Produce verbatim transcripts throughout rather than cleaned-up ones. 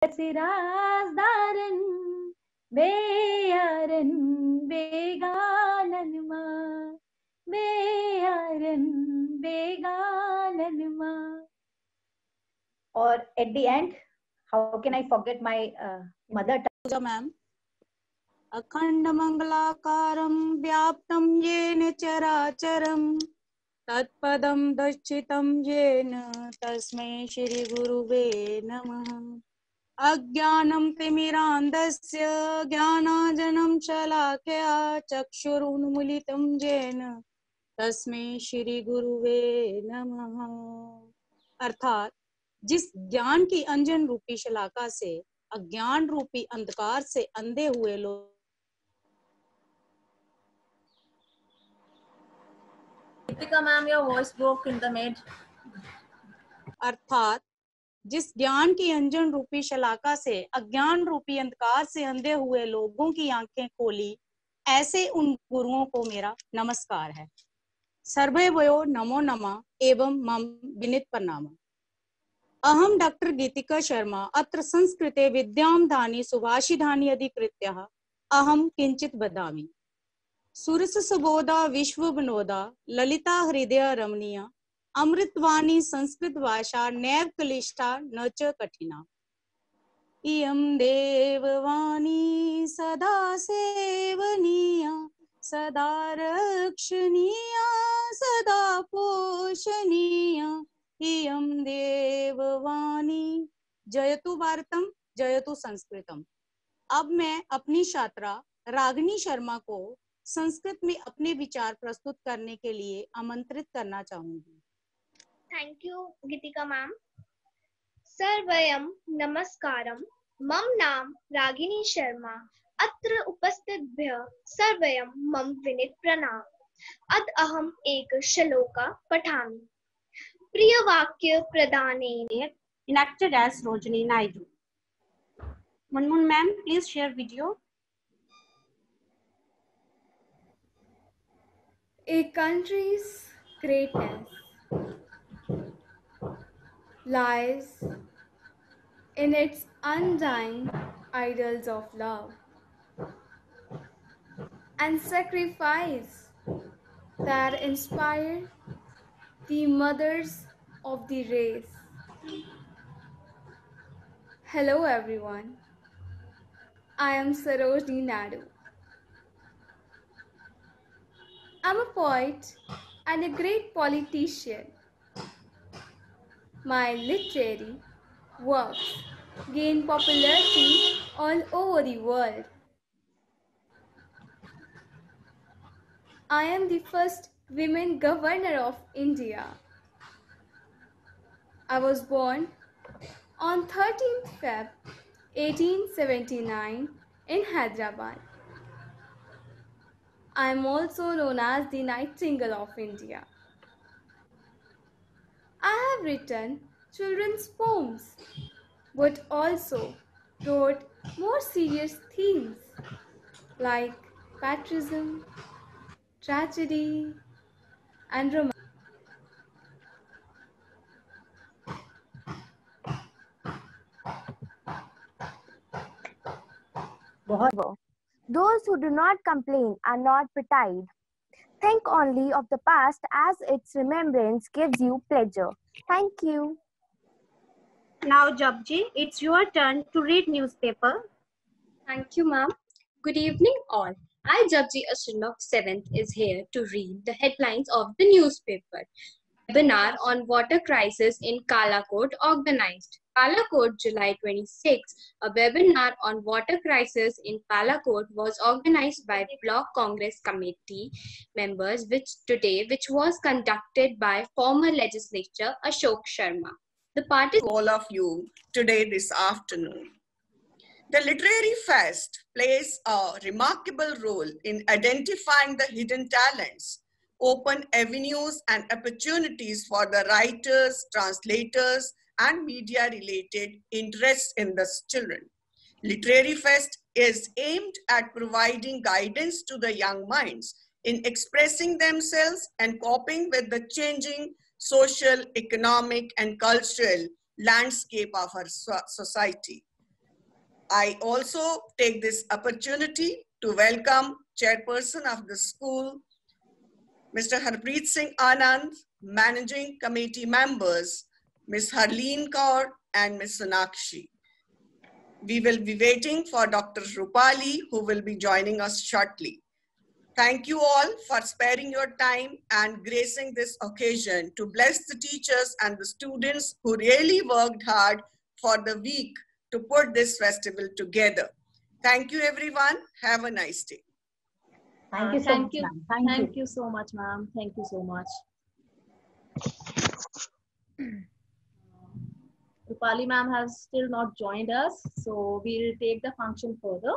सिराजदारन बेयारन बेगानन मा बेयारन बेगानन मा. Or at the end, how can I forget my uh, mother tongue? Ma'am. अखंड मंगलाकारं व्याप्तं येन चराचरं तत्पदं दर्शितं येन तस्मै श्री गुरुवे नमः. अज्ञानं तिमिरान्धस्य ज्ञानांजनं शलाकया चक्षुरुन्मीलितं येन तस्मै श्री गुरुवे नमः. अर्थात जिस ज्ञान की अंजन रूपी शलाका से अज्ञान रूपी अंधकार से अंधे हुए लोग. Deepika ma'am, your voice broke in the mid. अर्थात जिस ज्ञान की अंजन रूपी शलाका से अज्ञान रूपी अंधकार से अंधे हुए लोगों की आंखें खोली, ऐसे उन गुरुओं को मेरा नमस्कार है. सर्वे वयो नमो नमः एवं मम विनीत प्रणाम. अहम डॉक्टर गीतिका शर्मा अत्र संस्कृते विद्यां धानी सुभाषिधानी अधिकृत्य अहम किंचित वदामि. सुरस सुबोधा विश्व विनोदा ललिता हृदय रमणीया अमृतवाणी संस्कृत भाषा नैव क्लिष्टा न च कठिना. इयं देववाणी सदा सेवनीया सदा रक्षणीया सदा पोषणीया. इयं देववाणी जयतु भारतम जयतु संस्कृतम. अब मैं अपनी छात्रा रागिनी शर्मा को संस्कृत में अपने विचार प्रस्तुत करने के लिए आमंत्रित करना चाहूंगी. Thank you Geetika ma'am. सर्वयम नमस्कारम. मम नाम रागिनी शर्मा. अत्र उपस्थितभ्यः सर्वयम मम विनीत प्रणाम. अद अहम एक श्लोका पठामि. प्रिय वाक्य प्रदानेन enacted as Rojani Naidu. Manmohan ma'am, please share video. A country's greatness lies in its undying ideals of love and sacrifice that inspire the mothers of the race. Hello everyone, I am Sarojini Naidu. I'm a poet and a great politician. My literary works gain popularity all over the world. I am the first women governor of India. I was born on thirteenth February eighteen seventy-nine in Hyderabad. I am also known as the Nightingale of India. I have written children's poems, but also wrote more serious themes like patriotism, tragedy, and romance. Those who do not complain are not petted. Think only of the past as its remembrance gives you pleasure. Thank you. Now, Japji, it's your turn to read newspaper. Thank you, ma'am. Good evening, all. I, Japji Ashrinok seventh, is here to read the headlines of the newspaper. Webinar on water crisis in Kalakot organized. Palakot, July twenty-sixth, a webinar on water crisis in Palakot was organized by Block Congress Committee members which today, which was conducted by former legislator Ashok Sharma. The party all of you today this afternoon. The Literary Fest plays a remarkable role in identifying the hidden talents, open avenues and opportunities for the writers, translators, and media-related interests in the children. Literary Fest is aimed at providing guidance to the young minds in expressing themselves and coping with the changing social, economic, and cultural landscape of our society. I also take this opportunity to welcome Chairperson of the school, Mister Harpreet Singh Anand, Managing Committee members, Miz Harleen Kaur and Miz Sonakshi. We will be waiting for Doctor Rupali, who will be joining us shortly. Thank you all for sparing your time and gracing this occasion to bless the teachers and the students who really worked hard for the week to put this festival together. Thank you, everyone. Have a nice day. Thank you so thank much, you. ma'am. Thank, Thank you. you so much, ma'am. Thank you so much. Rupali ma'am has still not joined us, so we'll take the function further.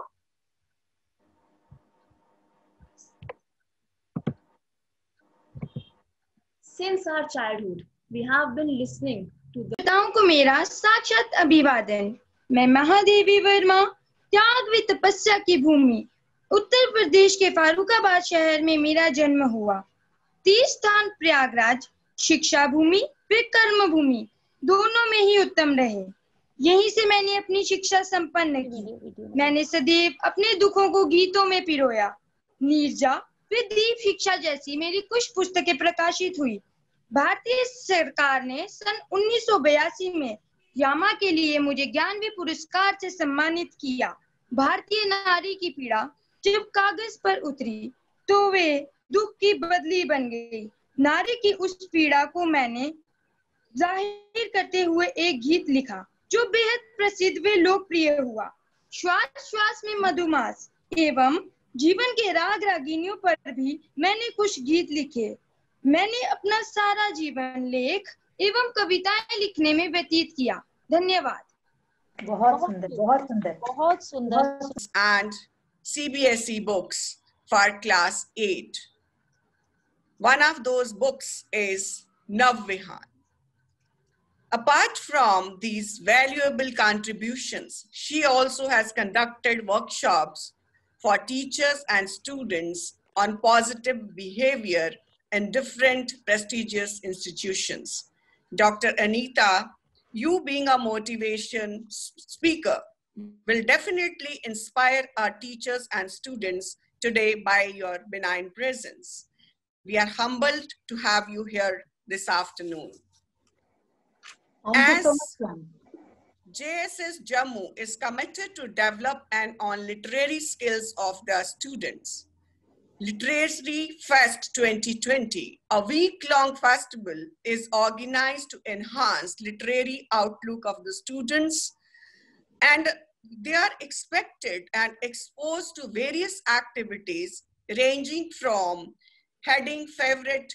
Since our childhood, we have been listening to the पिताओं को मेरा साक्षात अभिवादन। मैं महादेवी वर्मा, त्याग व तपस्या की भूमि उत्तर प्रदेश के फारुखाबाद शहर में मेरा जन्म हुआ। तीर्थ स्थान प्रयागराज शिक्षा भूमि व कर्म भूमि दोनों में ही उत्तम रहे। यहीं से मैंने अपनी शिक्षा संपन्न की। मैंने सदैव अपने दुखों को गीतों में पिरोया। नीरजा व दीप शिक्षा जैसी मेरी कुछ पुस्तकें प्रकाशित हुई। भारतीय सरकार ने सन उन्नीस सौ बयासी में यामा के लिए मुझे ज्ञानवी पुरस्कार से सम्मानित किया। भारतीय नारी की पीड़ा जब कागज पर उतरी तो वे दुख की बदली बन गई। नारी की उस पीड़ा को मैंने जाहिर करते हुए एक गीत लिखा जो बेहद प्रसिद्ध व लोकप्रिय हुआ। श्वास श्वास में मधुमास एवं जीवन के राग रागिनियों पर भी मैंने कुछ गीत लिखे। मैंने अपना सारा जीवन लेख एवं कविताएं लिखने में व्यतीत किया। धन्यवाद। बहुत सुंदर, बहुत सुंदर, बहुत सुंदर। And C B S E books for class eight. One of those books is Navvihan. Apart from these valuable contributions, she also has conducted workshops for teachers and students on positive behavior in different prestigious institutions. Doctor Anita, you being a motivation speaker will definitely inspire our teachers and students today by your benign presence. We are humbled to have you here this afternoon. Thank you so As much, ma'am. J S S Jammu is committed to develop and on literary skills of the students. Literary Fest twenty twenty, a week-long festival, is organized to enhance literary outlook of the students, and they are expected and exposed to various activities ranging from heading favorite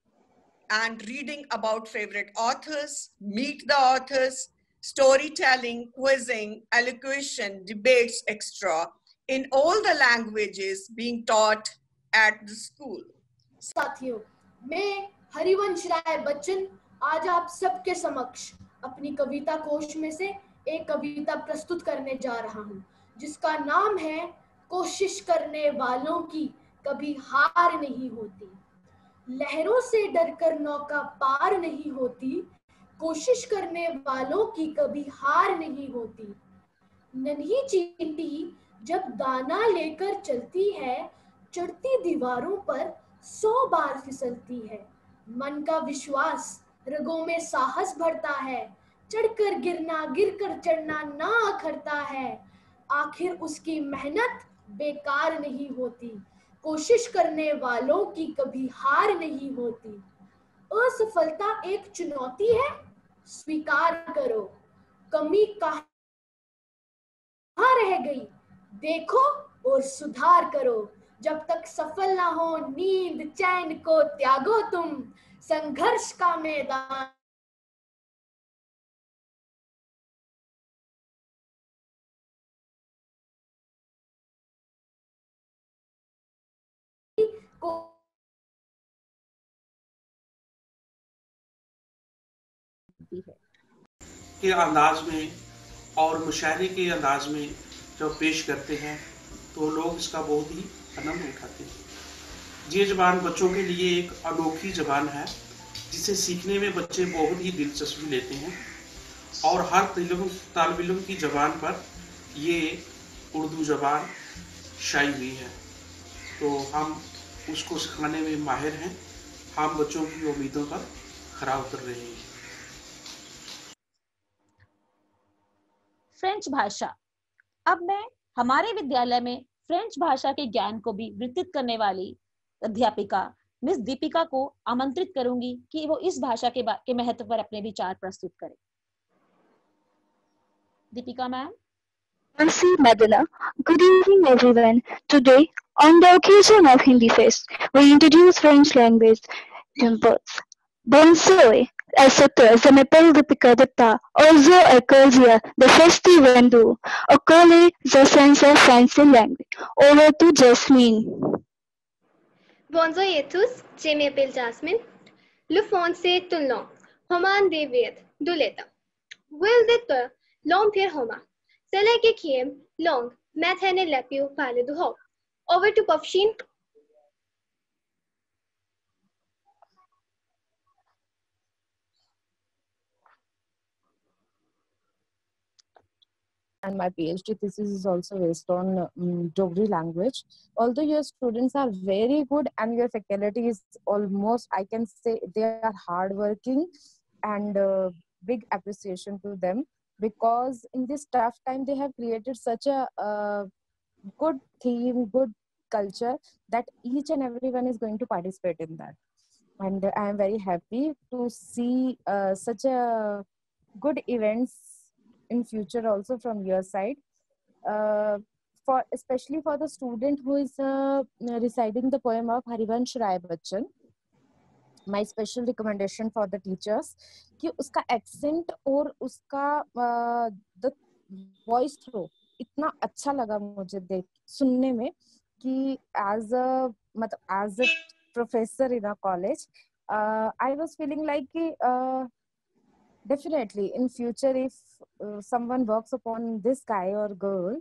and reading about favorite authors, meet the authors, storytelling, quizzing, elocution, debates, et cetera in all the languages being taught at the school. साथियों, मैं हरिवंश राय बच्चन आज आप सबके समक्ष अपनी कविता कोश में से एक कविता प्रस्तुत करने जा रहा हूँ, जिसका नाम है कोशिश करने वालों की कभी हार नहीं होती। लहरों से डरकर नौका पार नहीं होती, कोशिश करने वालों की कभी हार नहीं होती। नन्ही चींटी जब दाना लेकर चलती है, चढ़ती दीवारों पर सौ बार फिसलती है। मन का विश्वास रगों में साहस भरता है, चढ़कर गिरना गिरकर चढ़ना ना अखरता है। आखिर उसकी मेहनत बेकार नहीं होती, कोशिश करने वालों की कभी हार नहीं होती। असफलता एक चुनौती है, स्वीकार करो। कमी कहाँ रह गई, देखो और सुधार करो। जब तक सफल ना हो नींद चैन को त्यागो तुम, संघर्ष का मैदान को के अंदाज में और मुशायरे के अंदाज में जब पेश करते हैं तो लोग इसका बहुत ही आनंद उठाते हैं। ये ज़बान बच्चों के लिए एक अनोखी ज़बान है, जिसे सीखने में बच्चे बहुत ही दिलचस्पी लेते हैं और हर तालिब इल्म की ज़बान पर ये उर्दू ज़बान शाई हुई है, तो हम उसको सिखाने में माहिर हैं। हम बच्चों की उम्मीदों पर खरा उतर रहे हैं। फ्रेंच भाषा। अब मैं हमारे विद्यालय में फ्रेंच भाषा के ज्ञान को भी विस्तृत करने वाली अध्यापिका मिस दीपिका को आमंत्रित करूंगी कि वो इस भाषा के, के महत्व पर अपने विचार प्रस्तुत करें। Deepika ma'am. Merci, Madala. Good evening, everyone. Today, on the occasion of Hindi Fest, we introduce French language symbols. Bonsoir, à cette heure, je m'appelle Deepika Dutta. Also, à Corsia, the festival do. Au collège, the sense of French language. Over to Jasmine. Bonjour à tous, je m'appelle Jasmine. Le français tout long. Roman de Viet, Duleta. Will de long pier Homa. Select a game, long, math and a lapio, pale du hop. Over to Pafshin. And my PhD thesis is also based on um, Dogri language. Although your students are very good and your faculty is almost, I can say, they are hardworking, and uh, big appreciation to them, because in this tough time they have created such a uh, good theme, good culture, that each and everyone is going to participate in that. And I am very happy to see uh, such a good events in future also from your side, uh, for especially for the student who is uh, reciting the poem of Harivansh Rai Bachchan. My special recommendation for the teachers कि उसका accent और उसका uh, the voice throw इतना अच्छा लगा मुझे देख सुनने में कि as a मतलब as a professor in a college, uh, I was feeling like कि uh, definitely in future if uh, someone works upon this guy or girl,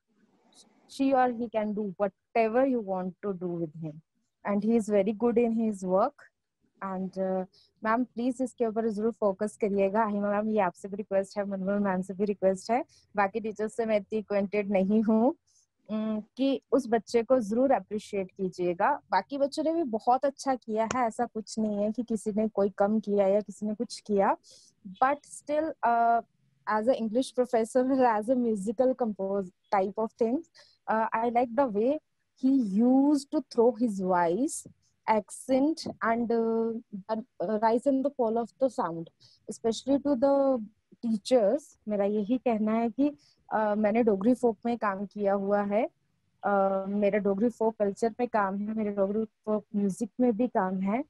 she or he can do whatever you want to do with him, and he is very good in his work. And ma'am please इसके ऊपर जरूर focus करिएगा। हिमा ma'am ये आपसे भी request है, Manmohan ma'am से भी रिक्वेस्ट है, बाकी टीचर्स से मैं इतनी एक्वेंटेड नहीं हूँ कि उस बच्चे को जरूर अप्रिशिएट कीजिएगा। बाकी बच्चों ने भी बहुत अच्छा किया है, ऐसा कुछ नहीं है कि किसी ने कोई कम किया या किसी ने कुछ किया, but still as a English professor, as a musical compose type of things, I like the way he used to throw his voice, accent, and uh, uh, rise and the fall of the sound, especially to the teachers. मेरा यही कहना है कि uh, मैंने डोगरी फोक में काम किया हुआ है, uh, मेरा डोगरी फोक कल्चर में काम है, मेरे डोगरी फोक म्यूजिक में भी काम है।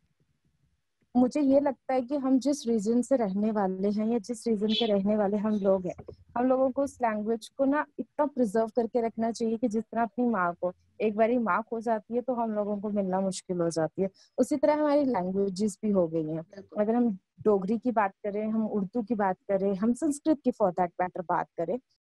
मुझे ये लगता है कि हम जिस रीजन से रहने वाले हैं या जिस रीजन के रहने वाले हम लोग हैं, हम लोगों को उस लैंग्वेज को ना इतना प्रिजर्व करके रखना चाहिए कि जिस तरह अपनी माँ को एक बारी माँ खो जाती है तो हम लोगों को मिलना मुश्किल हो जाती है, उसी तरह हमारी लैंग्वेजेस भी हो गई हैं। अगर हम डोगरी की बात करें, हम उर्दू की बात करें, हम संस्कृत की फॉर दैट मैटर बात करें,